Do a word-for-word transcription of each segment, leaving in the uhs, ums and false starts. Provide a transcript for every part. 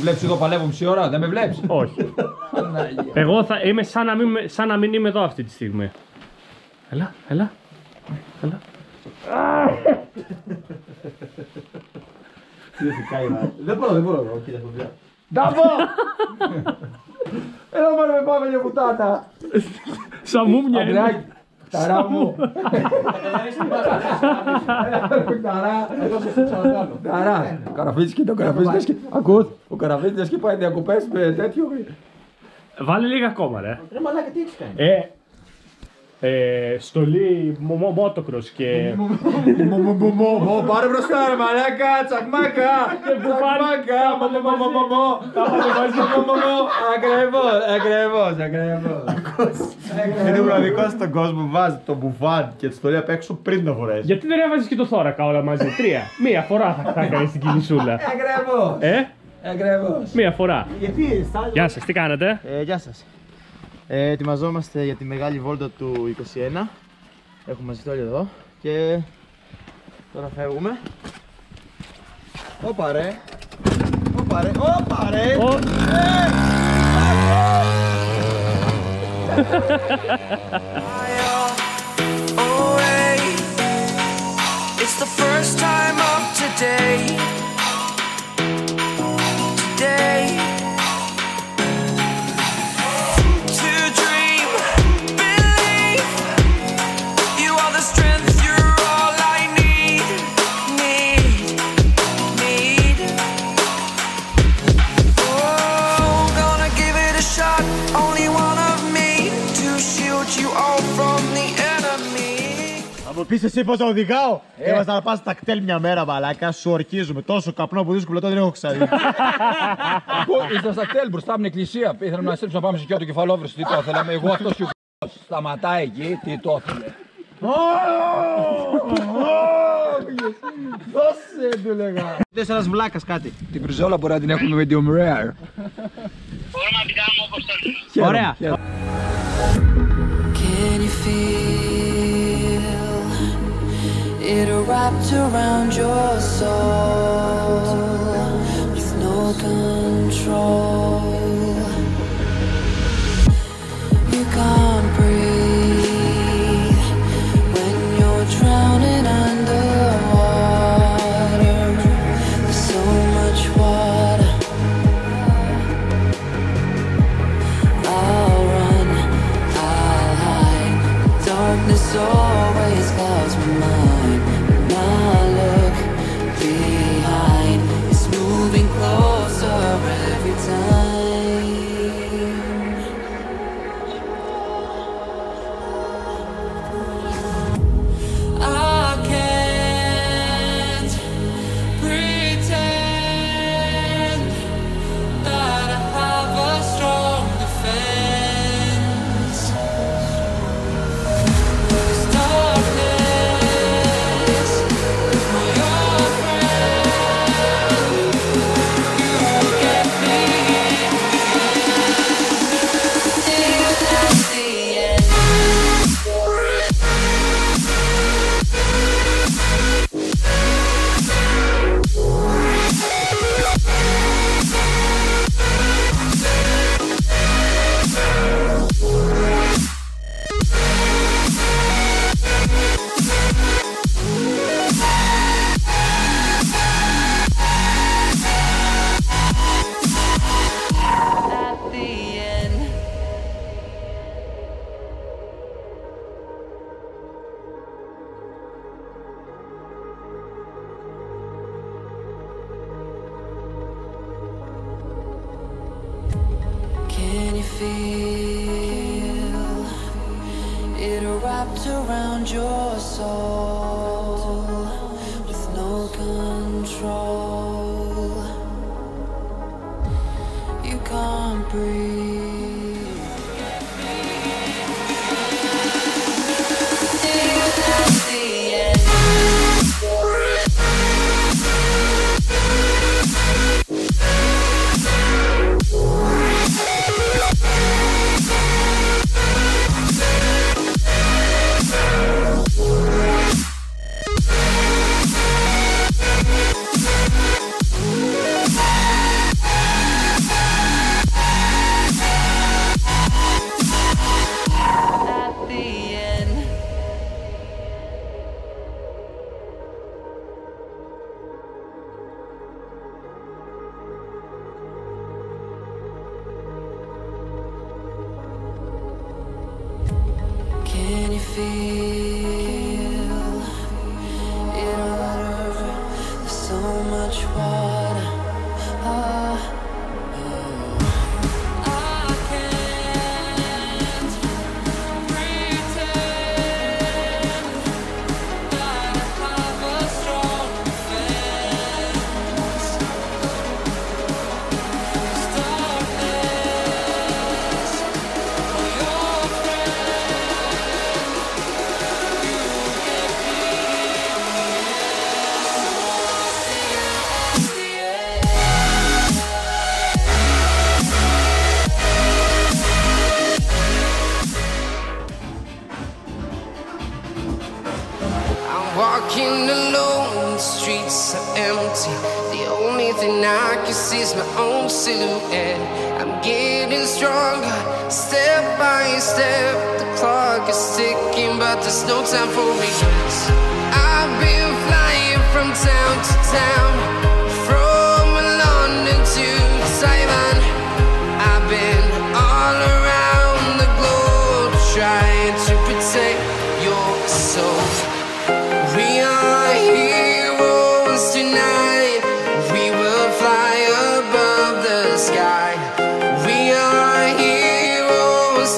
βλέπεις εδώ παλεύω μισή ώρα, δεν με βλέπεις? Όχι. Εγώ θα είμαι σαν να, μην, σαν να μην είμαι εδώ αυτή τη στιγμή. Έλα, έλα. Έλα. Δεν μπορώ, δεν μπορώ. Κοίτα το βιβλίο. Ντάβο! Έλα μόνο με πάμε για πουτάνα. Σαν μούμια είναι. Αντρεάκι, ταρά μου. Ταρά. Ταρά. Ο Καραφίτης και το Καραφίτης και... Ακούς, ο Καραφίτης και πάει διακοπές με τέτοιο. Βάλε λίγα ακόμα ρε. Ρε μαλάκα, τι έχεις κάνει? Ε, ε, στολή μότοκρος και... Μου πάρε μπροστά ρε μαλάκα, τσακμάκα. Τσακμάκα, ακριβώς, ακριβώς, ακριβώς. Είναι μοναδικό στον κόσμο που βάζει το μπουφάν και τη στολή απ' έξω πριν το φορέσει. Γιατί δεν έβαζες και το θώρακα όλα μαζί, τρία. Μία φορά θα, θα κάνεις την κινησούλα. Ακριβώς, Ε, ακριβώς. μία φορά. Γιατί, Γεια σας, τι κάνετε? Ε, γεια σας. Ε, ετοιμαζόμαστε για τη μεγάλη βόλτα του είκοσι ένα. Έχουμε μαζευτεί όλοι εδώ και τώρα φεύγουμε. Όπα ρε. Όπα ρε. Όπα ρε. Ο... It's the first time of today. Today. To dream, believe. You are the strength, you're all I need. Need, need. Oh, gonna give it a shot. Only one of me to shield you all from the enemy. Θα μου πεις εσύ πως θα οδηγάω. Ήμασταν να πας στα κτέλ μια μέρα μαλάκα. Σου ορκίζουμε. Τόσο καπνό που δύσκολο τότε δεν έχω ξαναδεί. Ήρθα στα κτέλ μπροστά από την εκκλησία. Ήθελα να στρίψω να πάμε σε κοιό του κεφαλόβρηση. Τι το ήθελα. Εγώ αυτός και ο σταματάει εκεί. Τι το ήθελε. Δώσε του λέγα. Δες ένας βλάκας κάτι. Την πριζόλα μπορεί να την έχουμε medium rare. Μπορούμε να την κάνουμε όπως θέλουμε. Ωραία. Can you feel it wrapped around your soul with no control? You can't breathe when you're drowning underwater. There's so much water. I'll run, I'll hide. Darkness always clouds my mind. When I look behind, it's moving closer every time. I can't pretend that I have a strong defense. There's darkness with my old friend. You won't get me till that's the end. At the end. Can you feel it wrapped around your soul with no control? You can't breathe. Till that's the end. you feel it under? There's so much water. Ah. Walking alone, the streets are empty. The only thing I can see is my own silhouette. I'm getting stronger, step by step. The clock is ticking, but there's no time for regrets. I've been flying from town to town, from London to Taiwan. I've been all around the globe, trying to protect your soul. We are heroes tonight. We will fly above the sky. We are heroes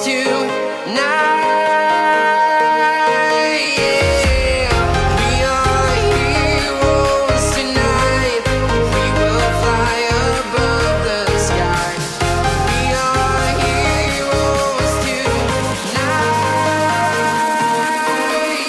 tonight. Yeah. We are heroes tonight. We will fly above the sky. We are heroes tonight.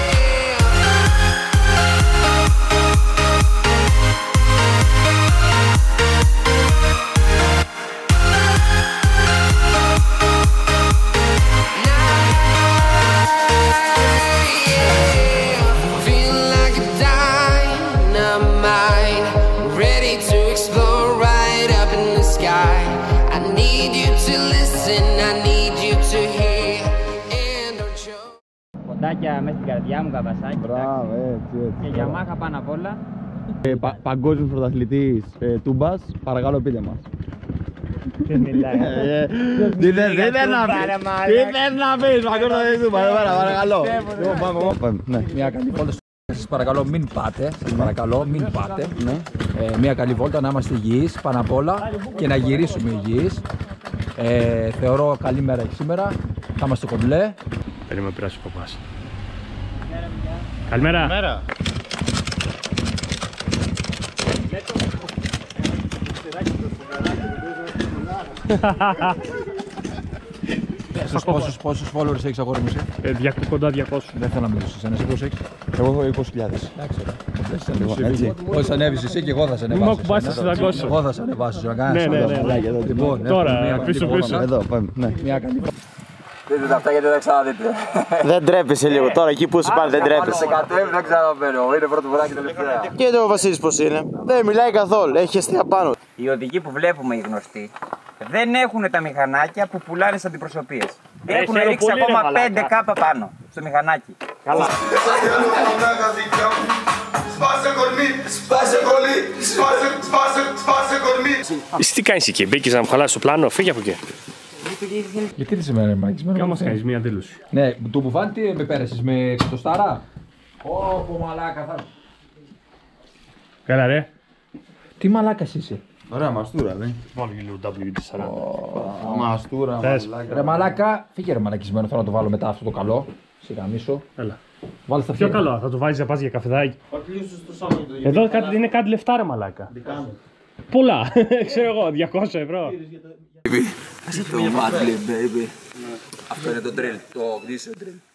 Κοντάκια μέσα στην καρδιά μου, καβασάκι. Μπράβο, έτσι, έτσι. Και για μάχα πάνω απ' όλα. Ε, πα, παγκόσμιος πρωταθλητής ε, τούμπας, παρακαλώ πείτε μας. Δεν μιλάει. Τι θες να πεις, τι θες να πεις, παγκόσμιος πρωταθλητής τούμπας, παρακαλώ. Μια καλή βόλτα. Σας παρακαλώ μην πάτε, σας παρακαλώ μην πάτε. Ε, μια καλή βόλτα, να είμαστε υγιείς πάνω απ' όλα και να γυρίσουμε υγιείς. Ε, θεωρώ καλή μέρα και σήμερα, θα είμαστε κομπλέ. Παίρνει με πειράσει ο παπάς. Καλημέρα. Καλημέρα. Πόσους, πόσους, πόσους followers έχεις αγόρι μου εσύ? Ε, δια- κοντά διακόσια. Δεν θέλω να μιλήσω εσένα, εσύ πόσους έχεις? Εγώ έχω είκοσι χιλιάδες. Εντάξει ρε. Έτσι. Πώς ανέβεις εσύ και εγώ θα σε Μην μου ανεβάσω. ακουμπάς εσένα. να δαγκώσω. Εγώ θα σε ανεβάσω, να κάνεις. Ναι, ναι, ναι. Μαλάκια, εδώ, Λοιπόν, Τώρα, έχουμε μια καλή πίσω, βόλτα. πίσω. Εδώ, πάμε, ναι. Μια καλή βόλτα. Δείτε αυτά γιατί δεν ξαναδείτε. Δεν τρέπεσαι λίγο τώρα, εκεί που σου πάνε δεν τρέπεσαι. κατέβει δεν ξαναμπαίνω, είναι πρώτο βράδυ τελευταία. Και εδώ ο Βασίλης πως είναι. Δεν μιλάει καθόλου, έχει αστεία πάνω. Οι οδηγοί που βλέπουμε οι γνωστοί δεν έχουν τα μηχανάκια που πουλάνε στις αντιπροσωπείες. Έχουν χαίρομαι ρίξει πολύ, ρε ακόμα μαλάκα. πέντε κάπα πάνω στο μηχανάκι. Καλά. Σπάσε κορμί, σπάσε κορμί, σπάσε, σπάσε, σπάσε κορμί. Εσύ τι κάνεις εκεί, μπήκες να μου χαλάσεις το πλάνο, φύγε από εκεί. Γιατί δεν είσαι μαγισμένο. Και όμως κάνεις μια δήλωση. Ναι, το μπουφάν τι με πέρασες, με εκατοστάρα. Ω, μαλάκα θα... Καλά ρε. Τι μαλάκας είσαι. Ωραία, μαστούρα, ναι. Βάλω και λίγο ντάμπλιου ντι σαράντα. Μαστούρα, Θες. μαλάκα. Ρε μαλάκα, φύγε ρε μαλακισμένο, θέλω να το βάλω μετά αυτό το καλό. Σε γαμίσω. Έλα. Βάλε στα Πιο αυτιά. καλό, θα το βάζεις να πας για καφεδάκι. Εδώ κάτι, είναι κάτι λεφτά ρε μαλάκα. Πολλά, ξέρω εγώ, διακόσια ευρώ. Το Madlib, baby. Αυτό είναι το drill, το diesel drill.